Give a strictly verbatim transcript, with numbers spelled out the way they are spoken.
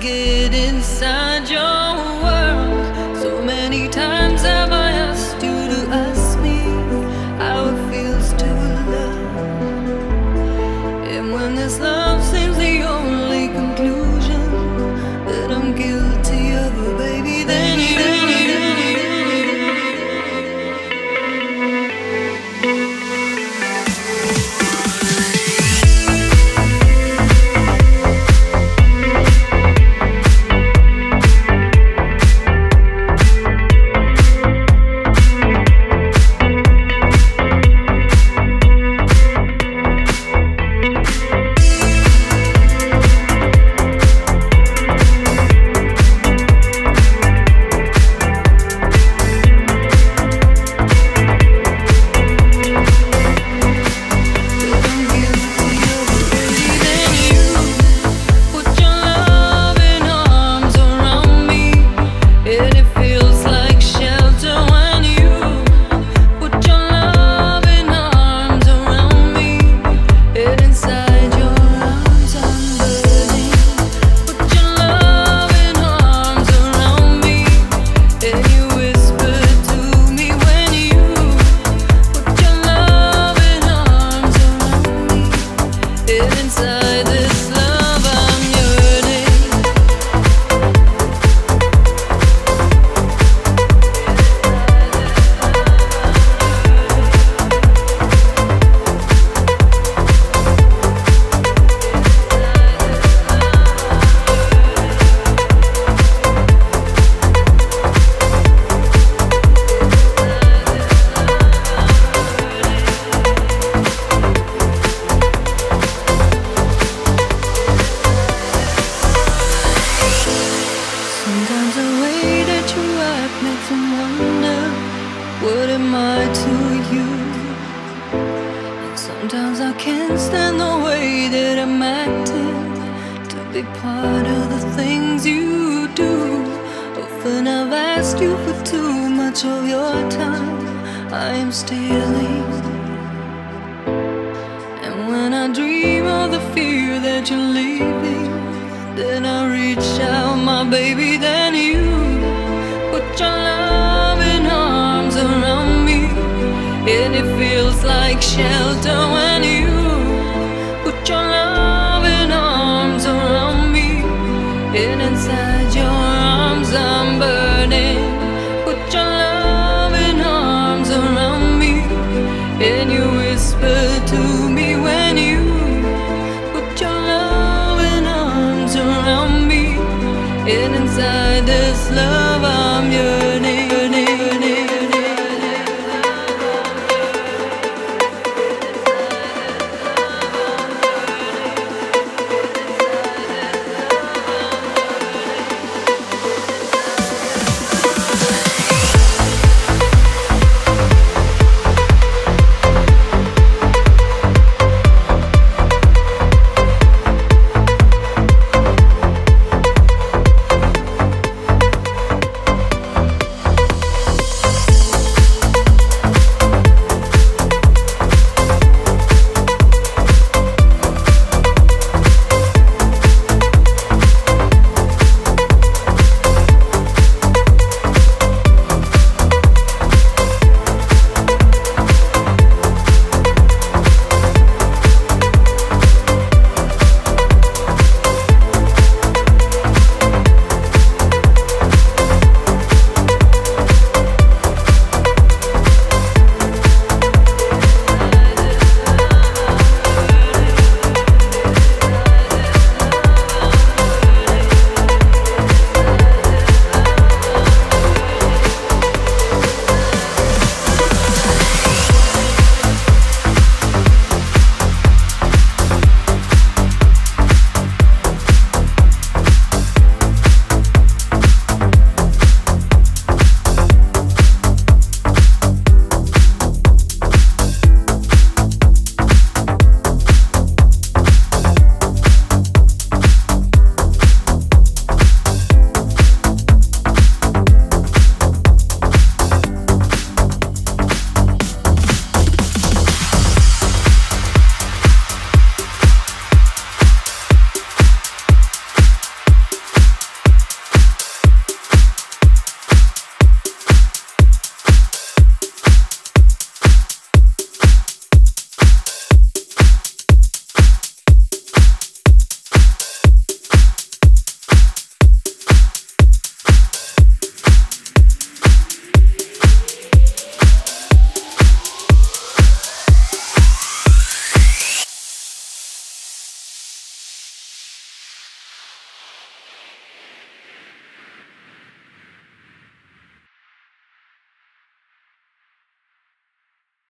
get inside your world. So many times have I asked you to ask me how it feels to love. And when this love seems the only conclusion that I'm guilty of, baby, then you what am I to you? And sometimes I can't stand the way that I'm acting, to be part of the things you do. Often I've asked you for too much of your time, I am stealing. And when I dream of the fear that you're leaving, then I reach out, my baby, then you put your loving arms around me, and it feels like shelter when you put your loving arms around me, and inside your arms I'm burning. Put your loving arms around me, and you whisper to me when you put your loving arms around me, and inside this love